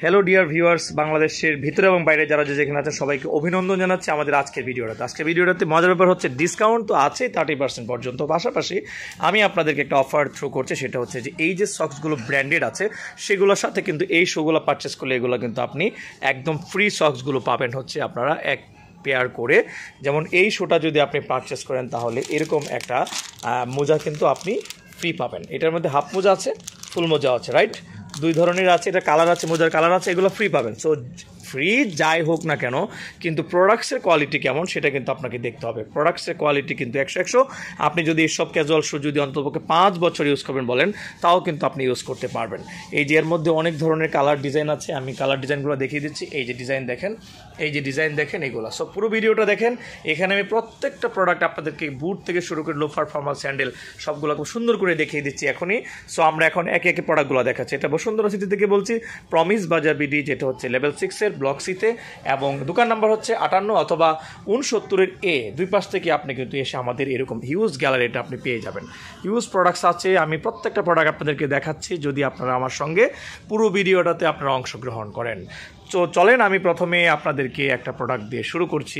Hello dear viewers, বাংলাদেশের ভিতরে এবং বাইরে যারা যেখানে আছেন সবাইকে অভিনন্দন জানাচ্ছি আমাদের আজকের ভিডিওটাতে। মজার ব্যাপার হচ্ছে ডিসকাউন্ট তো আছে 30% পর্যন্ত, পাশাপাশি আমি আপনাদেরকে একটা অফার থ্রু করছি। সেটা হচ্ছে যে এই যে সক্সগুলো ব্র্যান্ডেড আছে সেগুলোর সাথে কিন্তু এই শোগুলো পারচেস করলে এগুলো কিন্তু আপনি একদম ফ্রি সক্সগুলো পাবেন হচ্ছে আপনারা এক পেয়ার করে। যেমন এই শোটা যদি আপনি পারচেস করেন তাহলে এরকম একটা মোজা কিন্তু আপনি ফ্রি পাবেন। এটার মধ্যে হাফ মোজা আছে, ফুল মোজা আছে, রাইট? দুই ধরনের আছে, এটা কালার আছে, মোজার কালার আছে, এগুলো ফ্রি পাবেন। সো ফ্রি যাই হোক না কেন, কিন্তু প্রোডাক্টসের কোয়ালিটি কেমন সেটা কিন্তু আপনাকে দেখতে হবে। প্রোডাক্টসের কোয়ালিটি কিন্তু 100 আপনি যদি এইসব ক্যাজুয়াল শু যদি অন্ততপক্ষে 5 বছর ইউজ করবেন বলেন, তাও কিন্তু আপনি ইউজ করতে পারবেন। এই যে এর মধ্যে অনেক ধরনের কালার ডিজাইন আছে, আমি কালার ডিজাইনগুলো দেখিয়ে দিচ্ছি। এই যে ডিজাইন দেখেন, এই যে ডিজাইন দেখেন, এগুলো সব পুরো ভিডিওটা দেখেন। এখানে আমি প্রত্যেকটা প্রোডাক্ট আপনাদেরকে বুট থেকে শুরু করে লোফার, ফর্মাল, স্যান্ডেল সবগুলো খুব সুন্দর করে দেখিয়ে দিচ্ছি এখনই। সো আমরা এখন একে একে প্রোডাক্টগুলো দেখাচ্ছি। এটা বসুন্ধরা সিটি থেকে বলছি, প্রমিস বাজার বিডি, যেটা হচ্ছে লেভেল 6-এর ব্লক সিতে, এবং দোকান নাম্বার হচ্ছে 58 অথবা 69-এর এ। দুই পাশ থেকে আপনি কিন্তু এসে আমাদের এরকম হিউজ গ্যালারিটা আপনি পেয়ে যাবেন। হিউজ প্রোডাক্টস আছে, আমি প্রত্যেকটা প্রোডাক্ট আপনাদেরকে দেখাচ্ছি যদি আপনারা আমার সঙ্গে পুরো ভিডিওটাতে আপনারা অংশগ্রহণ করেন। তো চলেন আমি প্রথমে আপনাদেরকে একটা প্রোডাক্ট দিয়ে শুরু করছি।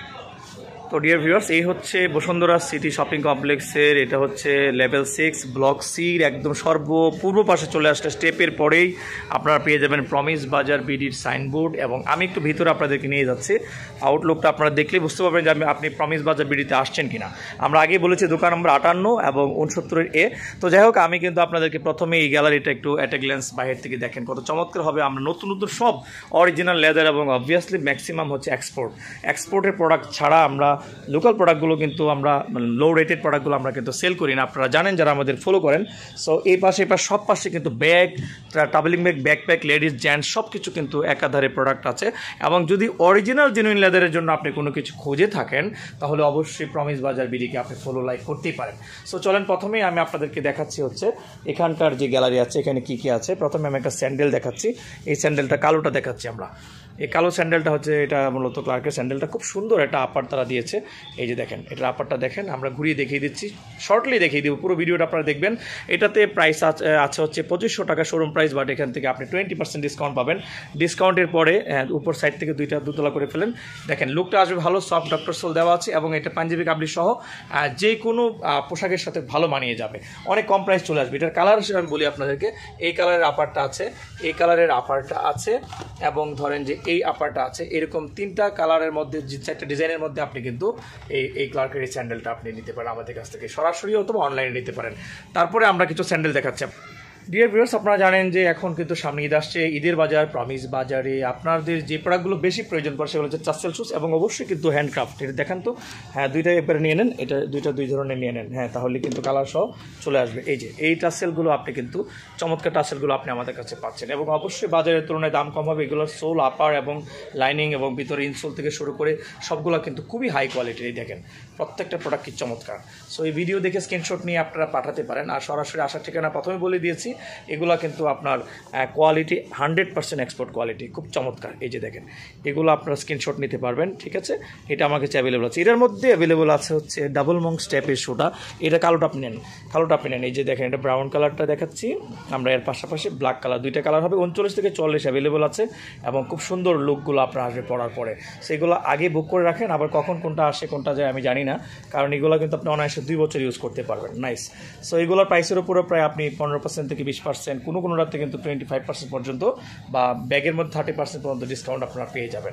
তো ডিয়ার ভিউয়ার্স, এই হচ্ছে বসুন্ধরা সিটি শপিং কমপ্লেক্সের, এটা হচ্ছে লেভেল 6 ব্লক সির একদম সর্বপূর্ব পাশে চলে আসলে স্টেপের পরেই আপনারা পেয়ে যাবেন প্রমিস বাজার বিডির সাইনবোর্ড। এবং আমি একটু ভিতরে আপনাদেরকে নিয়ে যাচ্ছি, আউটলুকটা আপনারা দেখলেই বুঝতে পারবেন যে আপনি প্রমিস বাজার বিডিতে আসছেন কিনা। আমরা আগে বলেছি দোকান নম্বর 58 এবং 69-এর এ। তো যাই হোক, আমি কিন্তু আপনাদেরকে প্রথমে এই গ্যালারিটা একটু অ্যাট এ গ্ল্যান্স বাইরের থেকে দেখেন কত চমৎকার হবে। আমরা নতুন নতুন সব অরিজিনাল লেদার এবং অবভিয়াসলি ম্যাক্সিমাম হচ্ছে এক্সপোর্টের প্রোডাক্ট ছাড়া আমরা লোকাল প্রোডাক্টগুলো কিন্তু আমরা লো রেটেড প্রোডাক্টগুলো আমরা কিন্তু সেল করি না, আপনারা জানেন যারা আমাদের ফলো করেন। সো এই পাশে সব পাশে কিন্তু bag, travelling bag, backpack, ladies gents সব কিছু কিন্তু একাধারে প্রোডাক্ট আছে। এবং যদি অরিজিনাল জেনুইন লেদারের জন্য আপনি কোনো কিছু খুঁজে থাকেন তাহলে অবশ্যই প্রমিস বাজার বিডিকে আপনি ফলো লাইক করতেই পারেন। সো চলেন প্রথমেই আমি আপনাদেরকে দেখাচ্ছি হচ্ছে এখানকার যে গ্যালারি আছে এখানে কী কী আছে। প্রথমে আমি একটা স্যান্ডেল দেখাচ্ছি, এই স্যান্ডেলটা কালোটা দেখাচ্ছি আমরা। এই কালো স্যান্ডেলটা হচ্ছে এটা মূলত ক্লার্কের স্যান্ডেলটা, খুব সুন্দর একটা আপার তারা দিয়েছে। এই যে দেখেন, এটার আপারটা দেখেন, আমরা ঘুরিয়ে দেখিয়ে দিচ্ছি, শর্টলি দেখিয়ে দিব, পুরো ভিডিওটা আপনারা দেখবেন। এটাতে প্রাইস আছে হচ্ছে 2500 টাকা শোরুম প্রাইস, বাট এখান থেকে আপনি 20% ডিসকাউন্ট পাবেন। ডিসকাউন্টের পরে উপর সাইড থেকে দুতলা করে ফেলেন, দেখেন লুকটা আসবে ভালো, সফট ডক্টর সোল দেওয়া আছে এবং এটা পাঞ্জাবি কাবলি সহ যে কোনো পোশাকের সাথে ভালো মানিয়ে যাবে, অনেক কম প্রাইস চলে আসবে। এটার কালার হিসেবে আমি বলি আপনাদেরকে, এই কালারের আপারটা আছে, এই কালারের আপারটা আছে, এবং ধরেন যে এই আপারটা আছে। এরকম 3টা কালারের মধ্যে, 4টা ডিজাইনের মধ্যে আপনি কিন্তু এই ক্লার্কের এই স্যান্ডেলটা আপনি নিতে পারেন আমাদের কাছ থেকে, সরাসরি অথবা অনলাইনে নিতে পারেন। তারপরে আমরা কিছু স্যান্ডেল দেখাচ্ছি। ডিয়ার ভিউয়ার্স, আপনারা জানেন যে এখন কিন্তু সামনে ঈদ আসছে, ঈদের বাজার, প্রমিস বাজারে আপনাদের যে প্রোডাক্টগুলো বেশি প্রয়োজন পড়ে সেগুলো হচ্ছে টাসেল শুজ এবং অবশ্যই কিন্তু হ্যান্ডক্রাফট। এটা দেখেন তো, হ্যাঁ দুইটা এবারে নিয়ে নেন, এটা দুই ধরনের নিয়ে নেন, হ্যাঁ তাহলে কিন্তু কালার সহ চলে আসবে। এই যে এই টাসেলগুলো আপনি কিন্তু চমৎকার টাসেলগুলো আপনি আমাদের কাছে পাচ্ছেন এবং অবশ্যই বাজারের তুলনায় দাম কম হবে। এগুলোর সোল, আপার এবং লাইনিং এবং ভিতরে ইনসোল থেকে শুরু করে সবগুলো কিন্তু খুবই হাই কোয়ালিটির। এই দেখেন প্রত্যেকটা প্রোডাক্ট কি চমৎকার। সো এই ভিডিও দেখে স্ক্রিনশট নিয়ে আপনারা পাঠাতে পারেন। আর সরাসরি আসার ঠিকানা প্রথমে বলে দিয়েছি, এগুলো কিন্তু আপনার কোয়ালিটি 100% এক্সপোর্ট কোয়ালিটি, খুব চমৎকার। এই যে দেখেন, এগুলো আপনারা স্ক্রিনশট নিতে পারবেন, ঠিক আছে? এটা আমার কাছে অ্যাভেলেবল আছে। এটার মধ্যে অ্যাভেলেবল আছে হচ্ছে ডাবল মং স্টেপের শোটা, এটা কালোটা আপনি নেন, কালোটা আপনি নেন। এই যে দেখেন, এটা ব্রাউন কালারটা দেখাচ্ছি আমরা, এর পাশাপাশি ব্ল্যাক কালার, দুইটা কালার হবে। 39 থেকে 40 অ্যাভেলেবল আছে এবং খুব সুন্দর লুকগুলো আপনার আসবে পরার পরে। সেগুলো আগে বুক করে রাখেন, আবার কখন কোনটা আসে কোনটা যায় আমি জানি না, কারণ এগুলো কিন্তু আপনি অনায়াসে 2 বছর ইউজ করতে পারবেন। নাইস। সো এগুলোর প্রাইসের উপরে প্রায় আপনি 15% থেকে 20%, কোনো রাতে কিন্তু 25% পর্যন্ত, বা ব্যাগের মধ্যে 30% পর্যন্ত ডিসকাউন্ট আপনারা পেয়ে যাবেন।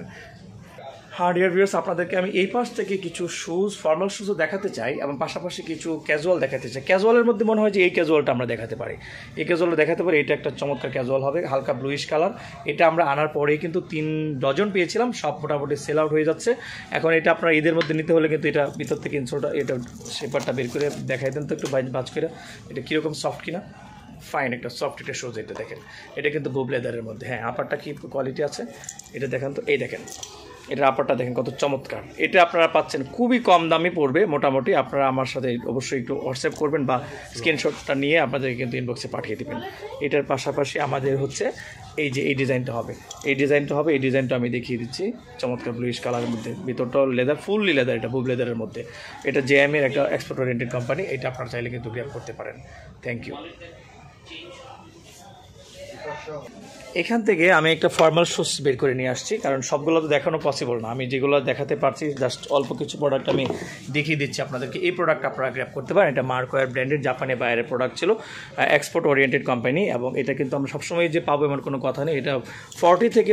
হ্যাঁ ডিয়ার ভিউয়ার্স, আপনাদেরকে আমি এই পাশ থেকে কিছু শুজ, ফর্মাল শুজও দেখাতে চাই এবং পাশাপাশি কিছু ক্যাজুয়াল দেখাতে চাই। ক্যাজুয়ালের মধ্যে মনে হয় যে এই ক্যাজুয়ালটা আমরা দেখাতে পারি, এই ক্যাজুয়ালটা দেখাতে পারি। এটা একটা চমৎকার ক্যাজুয়াল হবে, হালকা ব্লুইশ কালার। এটা আমরা আনার পরেই কিন্তু 3 ডজন পেয়েছিলাম, সব মোটামুটি সেল আউট হয়ে যাচ্ছে। এখন এটা আপনারা ঈদের মধ্যে নিতে হলে কিন্তু এটা ভিতর থেকে ইনসোলটা, এটা শেপারটা বের করে দেখাই দেন তো একটু বাজ করে, এটা কীরকম সফট কিনা। ফাইন, একটা সফট একটা শুজ। এটা দেখেন, এটা কিন্তু বুব লেদারের মধ্যে। হ্যাঁ, আপারটা কি কোয়ালিটি আছে এটা দেখেন তো, এই দেখেন এটার আপারটা দেখেন কত চমৎকার। এটা আপনারা পাচ্ছেন খুবই কম দামে পড়বে মোটামুটি। আপনারা আমার সাথে অবশ্যই একটু হোয়াটসঅ্যাপ করবেন বা স্ক্রিনশটটা নিয়ে আপনাদেরকে কিন্তু ইনবক্সে পাঠিয়ে দেবেন। এটার পাশাপাশি আমাদের হচ্ছে এই যে এই ডিজাইনটা হবে, এই ডিজাইনটা আমি দেখিয়ে দিচ্ছি। চমৎকার ব্লুইশ কালারের মধ্যে, ভিতরটাও লেদার, ফুললি লেদার, এটা বুব লেদারের মধ্যে। এটা জেএমের একটা এক্সপোর্ট ওরিয়েন্টেড কোম্পানি, এটা আপনারা চাইলে কিন্তু গ্র্যাব করতে পারেন। Thank you. এখান থেকে আমি একটা ফর্মাল শুজ বের করে নিয়ে আসছি, কারণ সবগুলো তো দেখানো পসিবল না। আমি যেগুলো দেখাতে পারছি জাস্ট অল্প কিছু প্রোডাক্ট আমি দেখিয়ে দিচ্ছি আপনাদেরকে। এই প্রোডাক্ট আপনারা গ্র্যাব করতে পারেন। এটা মার্কওয়্যার ব্র্যান্ডের জাপানি বাইরের প্রোডাক্ট ছিল, এক্সপোর্ট ওরিয়েন্টেড কোম্পানি, এবং এটা কিন্তু আমরা সবসময় যে পাবো এমন কোনো কথা নেই। এটা 40 থেকে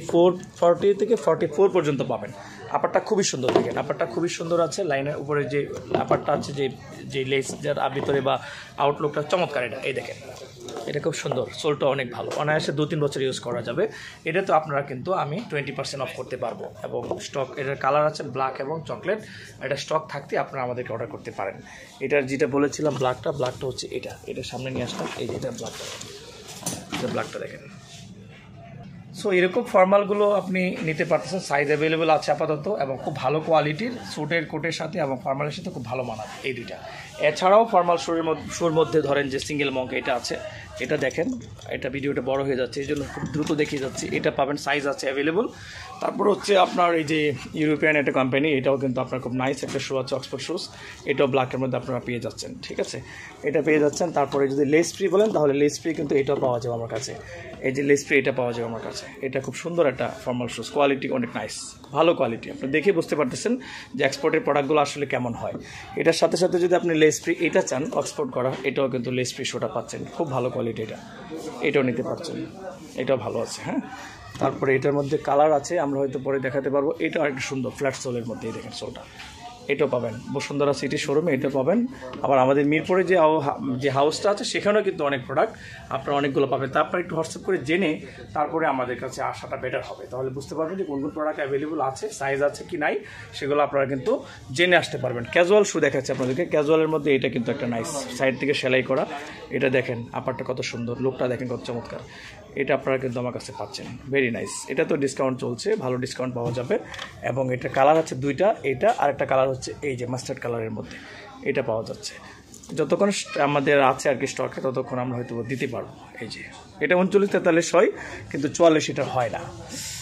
44 পর্যন্ত পাবেন। আপারটা খুবই সুন্দর, দেখেন আপারটা খুবই সুন্দর আছে। লাইনের উপরে যে আপারটা আছে, যে লেস যার ভিতরে বা আউটলুকটা চমৎকার। এটা এই দেখেন, এটা খুব সুন্দর, সোলটা অনেক ভালো, অনায়াসে 2-3 বছর ইউজ করা যাবে। এটা তো আপনারা কিন্তু আমি 20% অফ করতে পারবো, এবং স্টক এটার কালার আছে ব্ল্যাক এবং চকলেট। এটা স্টক থাকতে আপনারা আমাদেরকে অর্ডার করতে পারেন। এটার যেটা বলেছিলাম ব্ল্যাকটা হচ্ছে এটা সামনে নিয়ে আসলাম। এই যেটা ব্ল্যাকটা দেখেন। সো এরকম ফর্মালগুলো আপনি নিতে পারতেছেন, সাইজ অ্যাভেলেবেল আছে আপাতত, এবং খুব ভালো কোয়ালিটির, স্যুটের কোটের সাথে এবং ফর্মালের সাথে খুব ভালো মানাবে এই দুইটা। এছাড়াও ফর্মাল শুর মধ্যে ধরেন যে সিঙ্গেল মঙ্ক এটা আছে, এটা দেখেন, এটা ভিডিওটা বড় হয়ে যাচ্ছে এই জন্য খুব দ্রুত দেখিয়ে যাচ্ছে। এটা পাবেন, সাইজ আছে অ্যাভেলেবল। তারপর হচ্ছে আপনার এই যে ইউরোপিয়ান একটা কোম্পানি, এটাও কিন্তু আপনার খুব নাইস একটা শু আছে, অক্সফোর্ড শুজ। এটাও ব্ল্যাকের মধ্যে আপনারা পেয়ে যাচ্ছেন, ঠিক আছে, এটা পেয়ে যাচ্ছেন। তারপরে যদি লেস ফ্রি বলেন তাহলে লেস ফ্রি কিন্তু এটাও পাওয়া যাবে আমার কাছে। এই যে লেস ফ্রি এটা পাওয়া যাবে আমার কাছে। এটা খুব সুন্দর একটা ফর্মাল শুজ, কোয়ালিটি অনেক নাইস, ভালো কোয়ালিটি। আপনি দেখে বুঝতে পারতেছেন যে এক্সপোর্টের প্রোডাক্টগুলো আসলে কেমন হয়। এটার সাথে সাথে যদি আপনি লেস ফ্রি এটা চান এক্সপোর্ট করা, এটাও কিন্তু লেস ফ্রি শুটা পাচ্ছেন, খুব ভালো কোয়ালিটি। এটাও নিতে পারছেন, এটাও ভালো আছে। হ্যাঁ, তারপরে এটার মধ্যে কালার আছে, আমরা হয়তো পরে দেখাতে পারবো। এটাও একটা সুন্দর ফ্ল্যাট সোলের মধ্যে, এই দেখেন সোলটা, এটাও পাবেন বসুন্ধরা সিটি শোরুমে, এটা পাবেন। আবার আমাদের মিরপুরে যে হাউসটা আছে সেখানেও কিন্তু অনেক প্রোডাক্ট আপনারা অনেকগুলো পাবেন। তারপর একটু হোয়াটসঅ্যাপ করে জেনে তারপরে আমাদের কাছে আসাটা বেটার হবে, তাহলে বুঝতে পারবেন যে কোন কোন প্রোডাক্ট অ্যাভেলেবল আছে, সাইজ আছে কি নাই, সেগুলো আপনারা কিন্তু জেনে আসতে পারবেন। ক্যাজুয়াল শু দেখাচ্ছে আপনাদেরকে, ক্যাজুয়ালের মধ্যে এটা কিন্তু একটা নাইস সাইড থেকে সেলাই করা। এটা দেখেন আপারটা কত সুন্দর, লুকটা দেখেন কত চমৎকার। এটা আপনারা কিন্তু আমার কাছে পাচ্ছেন, ভেরি নাইস। এটা তো ডিসকাউন্ট চলছে, ভালো ডিসকাউন্ট পাওয়া যাবে। এবং এটা কালার আছে দুইটা, এটা আর একটা কালার হচ্ছে এই যে মাস্টার্ড কালারের মধ্যে, এটা পাওয়া যাচ্ছে। যতক্ষণ আমাদের আছে আর কি স্টকে, ততক্ষণ আমরা হয়তো দিতে পারবো। এই যে এটা 39-43 হয়, কিন্তু 44 এটা হয় না।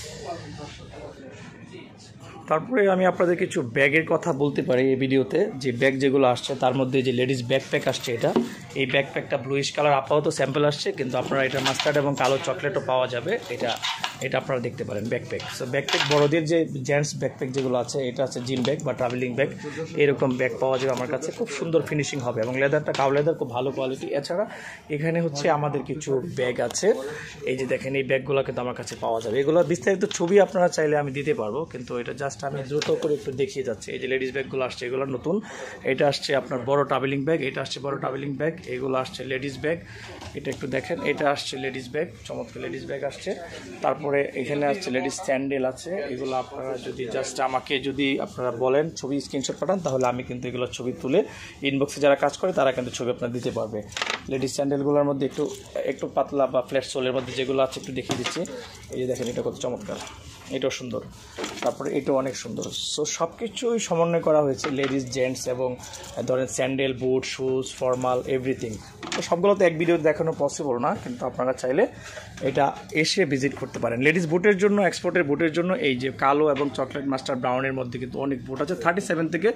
তারপরে আমি আপনাদের কিছু ব্যাগের কথা বলতে পারি এই ভিডিওতে। যে ব্যাগ যেগুলো আসছে তার মধ্যে যে লেডিস ব্যাকপ্যাক আসছে, এই ব্যাকপ্যাকটা ব্লুইশ কালার আপাতত স্যাম্পল আসছে, কিন্তু আপনারা এটা মাস্টার্ড এবং কালো চকলেটও পাওয়া যাবে। এটা আপনারা দেখতে পারেন ব্যাকপ্যাক। সো ব্যাকপ্যাক বড়দের যে জেন্টস ব্যাকপ্যাক যেগুলো আছে, এটা আছে জিম ব্যাগ বা ট্রাভেলিং ব্যাগ, এরকম ব্যাগ পাওয়া যাবে আমার কাছে। খুব সুন্দর ফিনিশিং হবে, এবং লেদারটা কাউ লেদার, খুব ভালো কোয়ালিটি। এছাড়া এখানে হচ্ছে আমাদের কিছু ব্যাগ আছে, এই যে দেখেন এই ব্যাগগুলো কিন্তু আমার কাছে পাওয়া যাবে। এগুলো বিস্তারিত ছবি আপনারা চাইলে আমি দিতে পারবো, কিন্তু এটা জাস্ট আমি দ্রুত করে একটু দেখিয়ে যাচ্ছি। এই যে লেডিস ব্যাগগুলো আসছে, এগুলো নতুন। এটা আসছে আপনার বড় ট্রাভেলিং ব্যাগ, এটা আসছে বড় ট্রাভেলিং ব্যাগ, এগুলো আসছে লেডিস ব্যাগ। এটা একটু দেখেন, এটা আসছে লেডিস ব্যাগ, চমৎকার লেডিস ব্যাগ আসছে। তারপরে এখানে আসছে লেডিস স্যান্ডেল আছে। এগুলো আপনারা যদি জাস্ট আমাকে যদি আপনারা বলেন ছবি স্ক্রিনশট পাঠান, তাহলে আমি কিন্তু এগুলো ছবি তুলে ইনবক্সে যারা কাজ করে তারা কিন্তু ছবি আপনার দিতে পারবে। লেডিস স্যান্ডেলগুলোর মধ্যে একটু পাতলা বা ফ্ল্যাট সোলের মধ্যে যেগুলো আছে একটু দেখিয়ে দিচ্ছি। এই যে দেখেন, এটা কত চমৎকার, এটাও সুন্দর। তারপরে এটাও অনেক সুন্দর। সো সব কিছুই সমন্বয় করা হয়েছে, লেডিস জেন্টস এবং ধরেন sandal, boot, shoes, formal, everything. তো সবগুলো তো এক ভিডিও দেখানো পসিবল না, কিন্তু আপনারা চাইলে এটা এসে ভিজিট করতে পারেন। লেডিস বুটের জন্য, এক্সপোর্টের বুটের জন্য এই যে কালো এবং চকলেট মাস্টার ব্রাউনের মধ্যে কিন্তু অনেক বুট আছে, 37 থেকে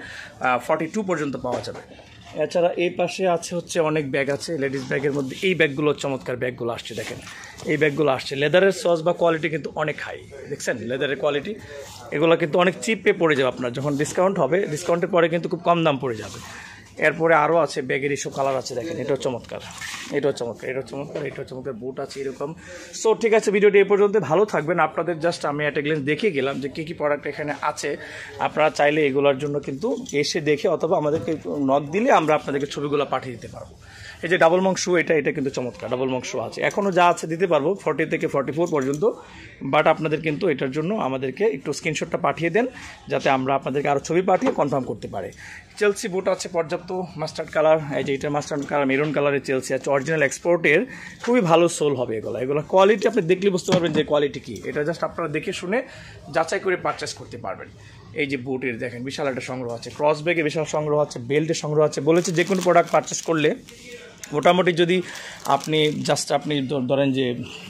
42 পর্যন্ত পাওয়া যাবে। এছাড়া এই পাশে আছে হচ্ছে অনেক ব্যাগ আছে লেডিস ব্যাগের মধ্যে। এই ব্যাগগুলো চমৎকার ব্যাগগুলো আসছে, দেখেন এই ব্যাগগুলো আসছে। লেদারের সস বা কোয়ালিটি কিন্তু অনেক হাই, দেখছেন লেদারের কোয়ালিটি। এগুলো কিন্তু অনেক চিপে পড়ে যাবে আপনার, যখন ডিসকাউন্ট হবে, ডিসকাউন্টের পরে কিন্তু খুব কম দাম পড়ে যাবে। এরপরে আরও আছে ব্যাগের এসব কালার আছে, দেখেন এটাও চমৎকার, এটাও চমৎকার, এটাও চমৎকার, এটাও চমৎকার, বুট আছে এরকম। সো ঠিক আছে, ভিডিওটি এই পর্যন্ত, ভালো থাকবেন। আপনাদের জাস্ট আমি একটা গ্লেন্স দেখিয়ে গেলাম যে কী কী প্রোডাক্ট এখানে আছে। আপনারা চাইলে এগুলোর জন্য কিন্তু এসে দেখে অথবা আমাদেরকে নক দিলে আমরা আপনাদেরকে ছবিগুলো পাঠিয়ে দিতে পারবো। এই যে ডাবল মঙ্ক শু, এটা কিন্তু চমৎকার, ডাবল মঙ্ক শু আছে, এখনও যা আছে দিতে পারবো 40 থেকে 44 পর্যন্ত। বাট আপনাদের কিন্তু এটার জন্য আমাদেরকে একটু স্ক্রিনশটটা পাঠিয়ে দেন, যাতে আমরা আপনাদেরকে আরও ছবি পাঠিয়ে কনফার্ম করতে পারি। চেলসি বুট আছে পর্যাপ্ত, মাস্টার্ড কালার, এই যে এটা মাস্টার্ড কালার, মেরুন কালারের চেলসি আছে, অরিজিনাল এক্সপোর্টের, খুবই ভালো সোল হবে এগুলো কোয়ালিটি আপনি দেখলে বুঝতে পারবেন যে কোয়ালিটি কী। এটা জাস্ট আপনারা দেখে শুনে যাচাই করে পারচেস করতে পারবেন। এই যে বুটের দেখেন বিশাল একটা সংগ্রহ আছে, ক্রস ব্যাগে বিশাল সংগ্রহ আছে, বেল্টের সংগ্রহ আছে। বলেছে যে কোনো প্রোডাক্ট পারচেস করলে মোটামুটি যদি আপনি জাস্ট আপনি ধরেন যে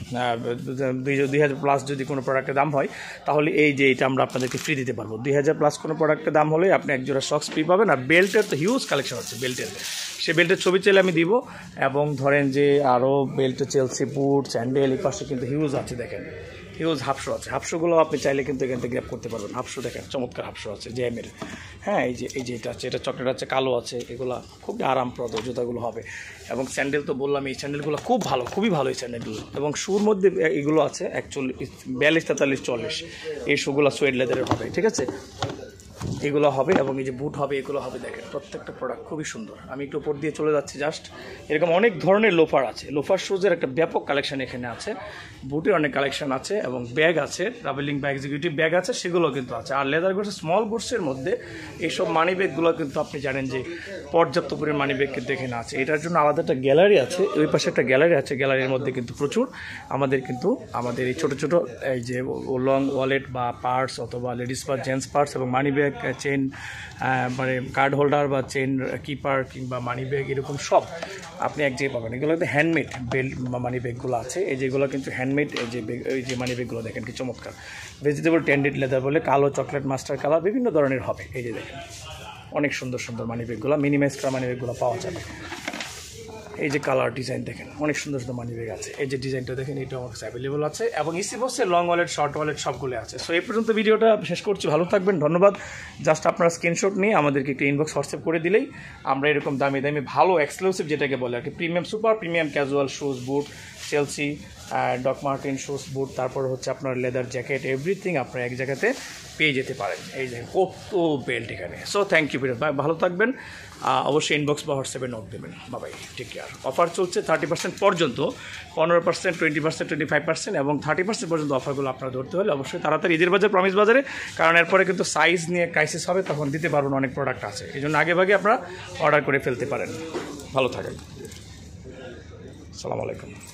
2000 প্লাস যদি কোনো প্রোডাক্টের দাম হয়, তাহলে এই যে এটা আমরা আপনাদেরকে ফ্রি দিতে পারবো। 2000 প্লাস কোনো প্রোডাক্টের দাম হলে আপনি এক জোড়া সক্স ফ্রি পাবেন। আর বেল্টের তো হিউজ কালেকশন আছে বেল্টের, সেই বেল্টের ছবি চাইলে আমি দিব। এবং ধরেন যে আরও বেল্টে চেলসি বুট, স্যান্ডেল, এই পাশে কিন্তু হিউজ আছে, দেখেন হিউজ হাফশো আছে। হাফশোগুলো আপনি চাইলে কিন্তু এখান থেকে গ্র্যাব করতে পারবেন। হাফশো দেখেন, চমৎকার হাফশো আছে জ্যামের। হ্যাঁ, এই যে এটা আছে, এটা চকলেট আছে, কালো আছে, এগুলো খুবই আরামপ্রদ জুতাগুলো হবে। এবং স্যান্ডেল তো বললাম, এই স্যান্ডেলগুলো খুব ভালো, খুবই ভালো এই স্যান্ডেলগুলো। এবং শুর মধ্যে এগুলো আছে 41, 42, 43, 44, এই শুগুলো সোয়েড লেদারের হবে, ঠিক আছে, এগুলো হবে। এবং এই যে বুট হবে, এগুলো হবে। দেখেন প্রত্যেকটা প্রোডাক্ট খুবই সুন্দর। আমি একটু উপর দিয়ে চলে যাচ্ছি জাস্ট। এরকম অনেক ধরনের লোফার আছে, লোফার শুজের একটা ব্যাপক কালেকশন এখানে আছে, বুটের অনেক কালেকশন আছে, এবং ব্যাগ আছে, ট্রাভেলিং বা এক্সিকিউটিভ ব্যাগ আছে, সেগুলো কিন্তু আছে। আর লেদার গুডস, স্মল গুডসের মধ্যে এইসব মানি ব্যাগগুলো কিন্তু আপনি জানেন যে পর্যাপ্ত পরিমাণ মানি ব্যাগ কিন্তু এখানে আছে। এটার জন্য আলাদা একটা গ্যালারি আছে, ওই পাশে একটা গ্যালারি আছে, গ্যালারির মধ্যে কিন্তু প্রচুর আমাদের এই ছোটো ছোটো এই যে লং ওয়ালেট বা পার্স, অথবা লেডিস পার্স, জেন্টস পার্স, এবং মানি ব্যাগ, চেন, মানে কার্ড হোল্ডার বা চেন কিপার, কিংবা মানি ব্যাগ, এরকম সব আপনি এক জায়গায় পাবেন। এগুলো কিন্তু হ্যান্ডমেড বেল্ট মানি ব্যাগগুলো আছে, এই যেগুলো কিন্তু হ্যান্ডমেড। এই যে মানি ব্যাগগুলো দেখেন কি চমৎকার, ভেজিটেবল টেন্ডেড লেদার বলে, কালো, চকলেট, মাস্টার কালার, বিভিন্ন ধরনের হবে। এই যে দেখেন অনেক সুন্দর সুন্দর মানি ব্যাগগুলো, মিনিমাইজ করা মানি ব্যাগগুলো পাওয়া যাবে। এই যে কালার ডিজাইন দেখেন, অনেক সুন্দর সুন্দর মানি ব্যাগ আছে। এই যে ডিজাইনটা দেখেন, এটা আমার কাছে অ্যাভেলেবল আছে। এবং ইসি বক্সের লং ওয়ালেট, শর্ট ওয়ালেট সবগুলো আছে। সো এই পর্যন্ত ভিডিওটা শেষ করছি, ভালো থাকবেন, ধন্যবাদ। জাস্ট আপনারা স্ক্রিনশট নিয়ে আমাদেরকে একটু ইনবক্স হোয়াটসঅ্যাপ করে দিলেই আমরা এরকম দামি দামি ভালো এক্সক্লুসিভ, যেটাকে বলে আর কি premium, super premium casual shoes, boot, Chelsea, Doc Martin shoes, boot, তারপর হচ্ছে আপনার লেদার জ্যাকেট, এভরিথিং আপনারা এক জায়গাতে পেয়ে যেতে পারেন। এই যে কত বেল্ট এখানে। সো থ্যাংক ইউ বিরাট ভাই, ভালো থাকবেন। অবশ্যই ইনবক্স বা হোয়াটসঅ্যাপে নোট দেবেন। বাবাই, টেক কেয়ার। অফার চলছে 30% পর্যন্ত, 15%, 20%, 25%, এবং 30% পর্যন্ত অফারগুলো আপনারা ধরতে হলে অবশ্যই তাড়াতাড়ি ঈদের বাজার, প্রমিস বাজারে, কারণ এরপরে কিন্তু সাইজ নিয়ে ক্রাইসিস হবে, তখন দিতে পারবেন, অনেক প্রোডাক্ট আছে। এই জন্য আগে ভাগে আপনারা অর্ডার করে ফেলতে পারেন। ভালো থাকেন, আসসালামু আলাইকুম।